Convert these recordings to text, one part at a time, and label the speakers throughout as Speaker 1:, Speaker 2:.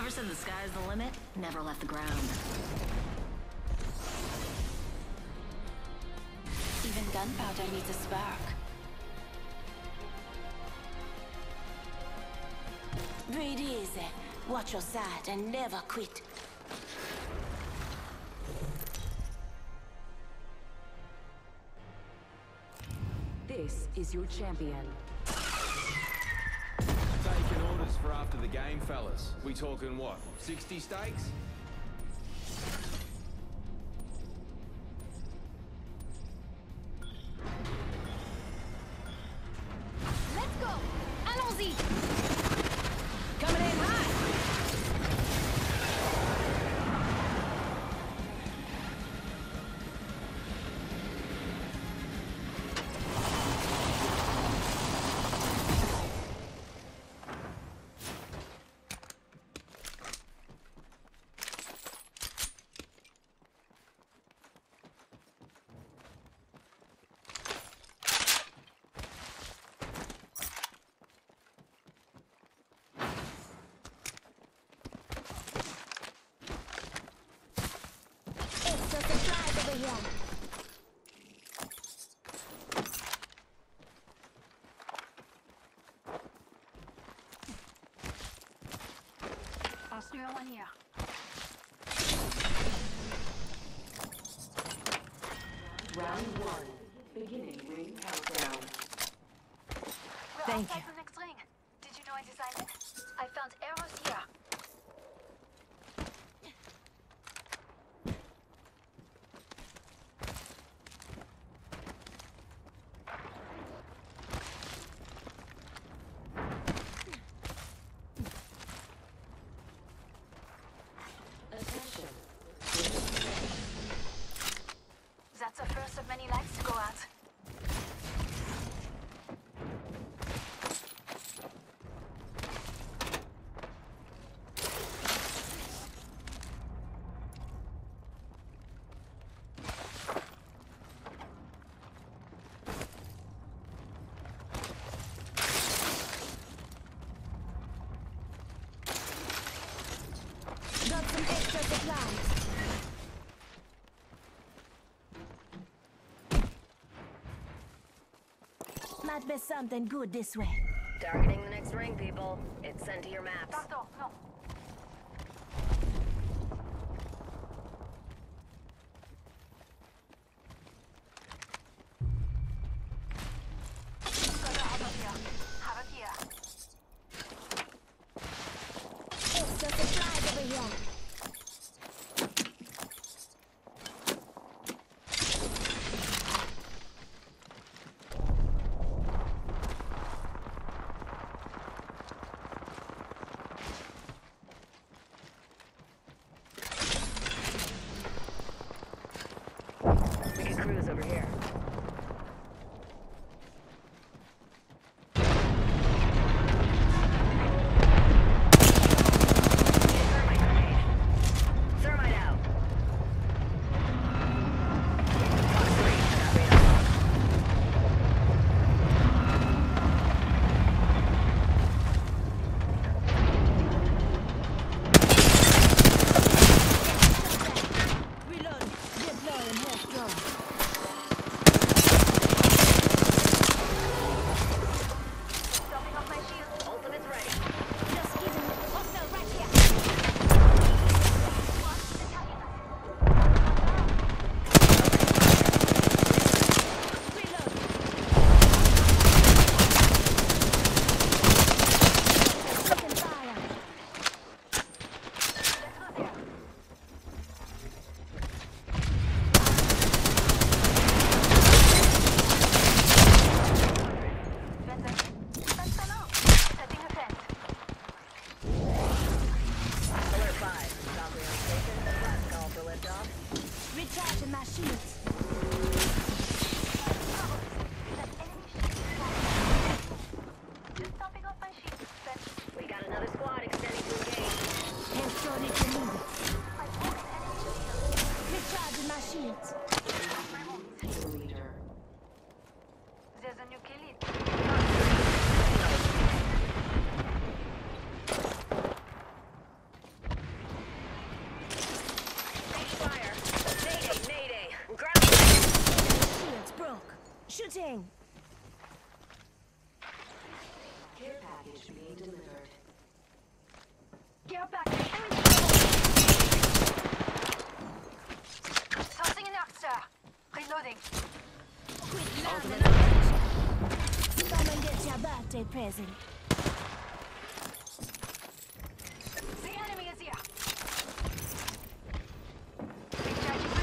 Speaker 1: Whoever said the sky's the limit never left the ground.
Speaker 2: Even gunpowder needs a spark. Breathe easy, watch your side, and never quit.
Speaker 3: This is your champion.
Speaker 4: Taking orders for after the game, fellas. We talking what, 60 steaks?
Speaker 2: Let's go! Allons-y!
Speaker 1: Coming in hot!
Speaker 2: Extra supplies over here.
Speaker 5: Passe-le en here.
Speaker 3: Round one. Beginning ring countdown.
Speaker 5: We're
Speaker 1: Thank
Speaker 5: outside
Speaker 1: you.
Speaker 5: the next ring. Did you know I designed it? I found arrows here.
Speaker 3: Attention.
Speaker 5: That's the first of many lights to go out.
Speaker 2: Got some extra supplies. Might be something good this way.
Speaker 6: Targeting the next ring, people. It's sent to your maps.
Speaker 5: Pardon, non. Got a hammer here. Have it here.
Speaker 2: Extra supplies over here. thing.
Speaker 3: Care package being delivered.
Speaker 5: Get back! Tossing an arc star. Reloading.
Speaker 2: Quit laughing and I'll get ya. Come and get your birthday present.
Speaker 5: The enemy is here. Recharging.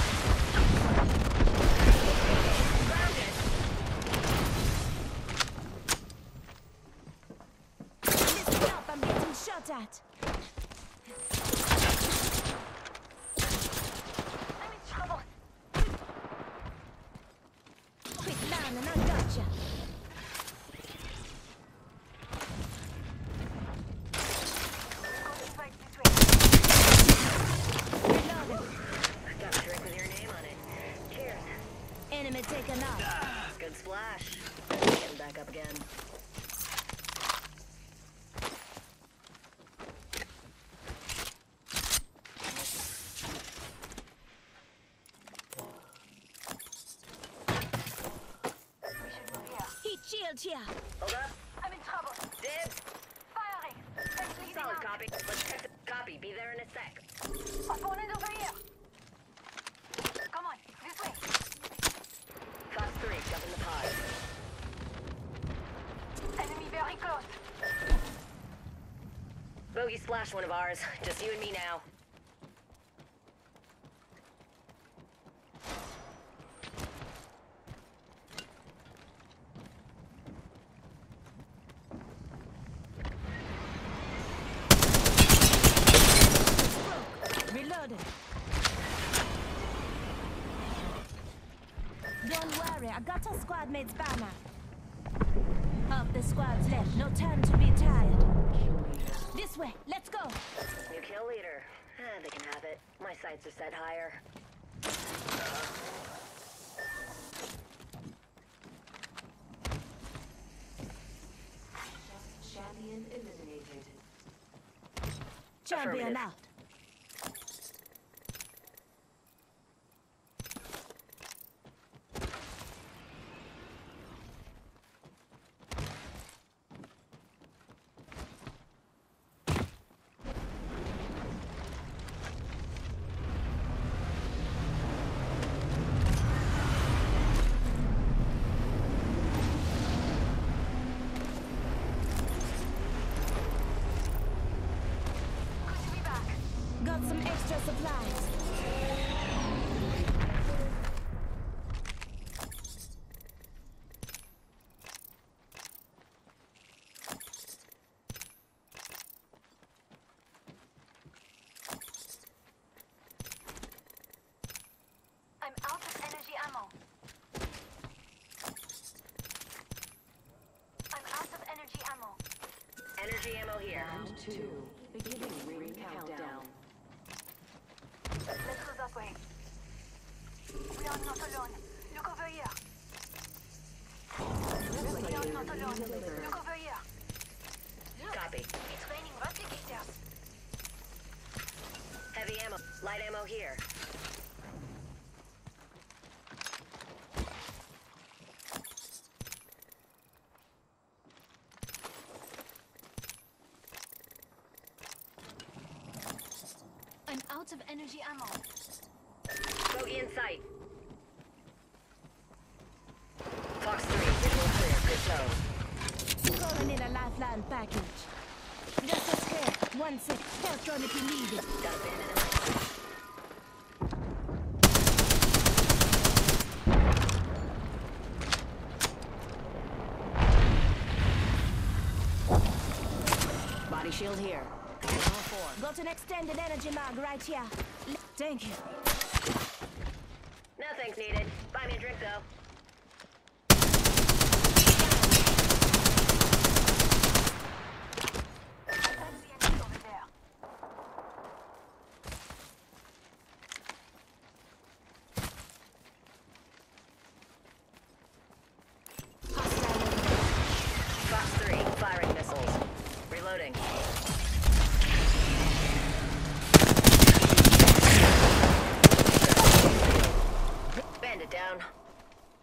Speaker 2: Listen up, I'm getting shot at.
Speaker 5: I'm in trouble.
Speaker 2: Quit lying and I gotcha.
Speaker 5: Going right this way.
Speaker 2: Reloading.
Speaker 6: Got a drink with your name on it. Cheers.
Speaker 2: Enemy taken out.
Speaker 6: Good splash. Getting back up again.
Speaker 5: We should move here.
Speaker 2: Heat shield here.
Speaker 6: Hold up.
Speaker 5: I'm in trouble.
Speaker 6: Dibs.
Speaker 5: Firing. I'm bleeding
Speaker 6: Solid
Speaker 5: out.
Speaker 6: copy. Let's check the copy. Be there in a sec.
Speaker 5: Opponent over here. Come on, this way.
Speaker 6: Fox 3, jump in the pod.
Speaker 5: Enemy very close.
Speaker 6: Bogey splashed one of ours. Just you and me now.
Speaker 2: Reloading. Don't worry, I got a squad mate's banner. Half the squad's left, no time to be tired. This way, let's go.
Speaker 6: New kill leader. They can have it. My sights are set higher.
Speaker 3: Champion eliminated.
Speaker 2: Champion
Speaker 6: Affirmative.
Speaker 2: out.
Speaker 5: Good to be back.
Speaker 2: Got some extra supplies.
Speaker 5: I'm out of energy ammo. I'm out of energy ammo.
Speaker 6: Energy ammo here.
Speaker 3: Round 2. Beginning ring countdown.
Speaker 5: Let's go that way. We are not alone. Look over here. We are not alone. Look over here. Look,
Speaker 6: Copy.
Speaker 5: it's raining replicators.
Speaker 6: Heavy ammo. Light ammo here.
Speaker 5: I'm out of energy ammo.
Speaker 6: Bogey in sight. Fox 3, visual clear. Good zone.
Speaker 2: Calling in a lifeline package. Just a scare. One sec. Health run if you need it.
Speaker 6: Got a bandit in my sight. Body shield here. Ammo 4.
Speaker 2: Got an extended energy mag right here. Thank you.
Speaker 6: No thanks needed. Buy me a drink though.
Speaker 5: That's the enemy over there.
Speaker 6: Fox 3, firing missiles. Reloading. Bandit down.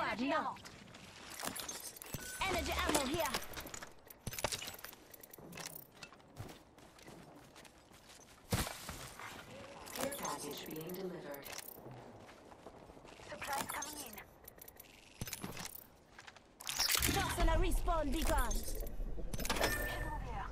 Speaker 2: squad, no. Energy ammo here.
Speaker 3: Care package being delivered.
Speaker 5: Supplies coming in.
Speaker 2: Personal respawn begun.
Speaker 5: Should move here.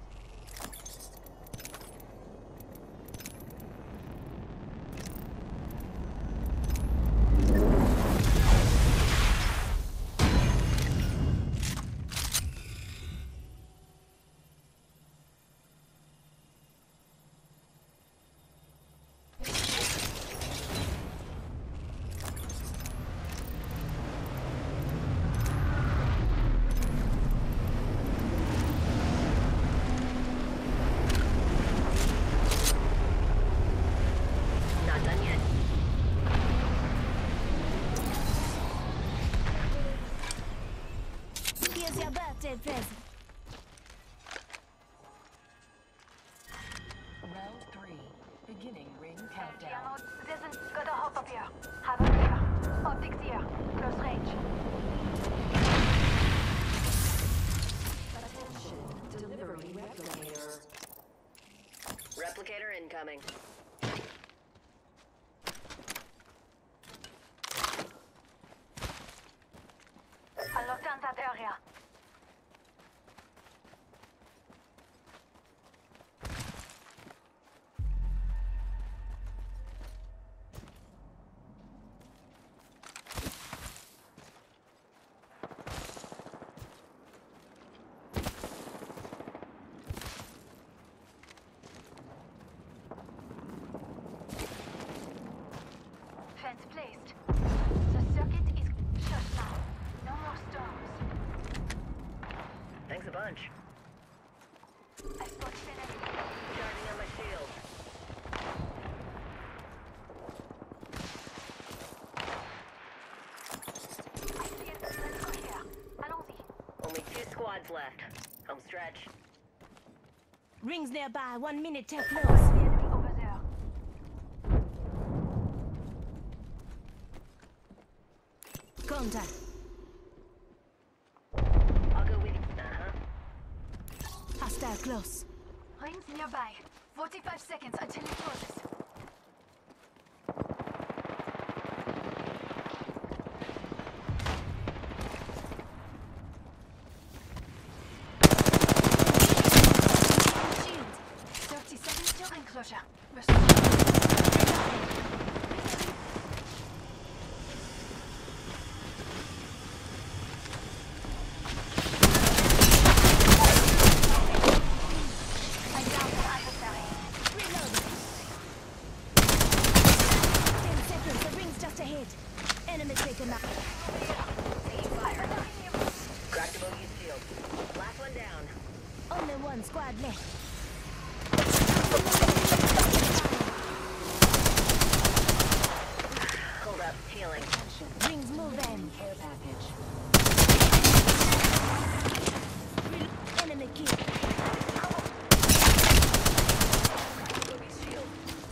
Speaker 6: Not done yet.
Speaker 2: Here's your birthday present.
Speaker 3: Round 3. Beginning ring
Speaker 5: Ammo.
Speaker 3: countdown.
Speaker 5: Got a hop up here. Have a here. Optics here. Close range.
Speaker 3: Attention. Delivering replicator.
Speaker 6: Replicator incoming.
Speaker 5: I locked down that area. Fence placed. The circuit is shut now. No more storms.
Speaker 6: Thanks a bunch.
Speaker 5: I spotted enemy.
Speaker 6: Charging on my shield.
Speaker 5: I see it. Let's go here. Allons-y.
Speaker 6: Only 2 squads left. Home stretch.
Speaker 2: Rings nearby. 1 minute till
Speaker 5: The
Speaker 2: close.
Speaker 5: enemy over there.
Speaker 2: Contact.
Speaker 6: I'll go with you. Uh-huh.
Speaker 2: Hostile close.
Speaker 5: Rings nearby. 45 seconds until it closes.
Speaker 2: Shield.
Speaker 5: 30 seconds till enclosure. I downed the adversary.
Speaker 2: Reloading. 10 seconds. The ring's just ahead. Enemy taken out.
Speaker 5: Fire.
Speaker 6: Cracked a bogey's shield. Last one down.
Speaker 2: Only 1 squad left.
Speaker 6: Hold up. Healing.
Speaker 2: Rings moving.
Speaker 3: Care package.
Speaker 2: Enemy kill.
Speaker 6: Bogey's shield.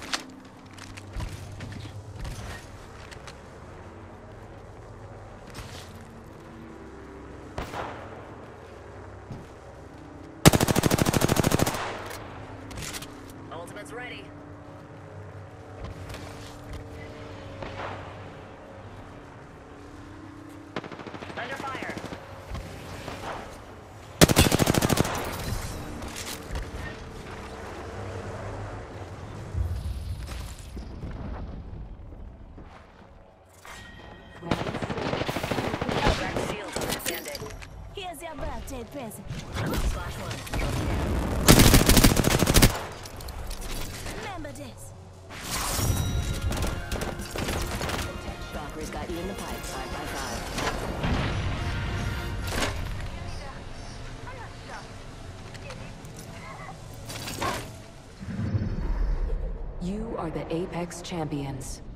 Speaker 6: Ultimate's ready. Under fire.
Speaker 3: Round 4.
Speaker 6: Cracked shield on that bandit.
Speaker 2: Here's your birthday present.
Speaker 6: Slash 1.
Speaker 2: Remember this.
Speaker 3: Valkyrie's got you in the pipe 5x5.
Speaker 5: I'm not shocked.
Speaker 3: You are the Apex champions.